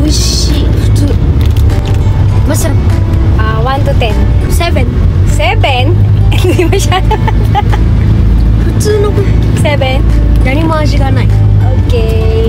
美味しい。普通。Masarap. 1 to 10. 7. 7? Hindi masyado. 普通のクッキー。 7? 何も味がない。 Okay.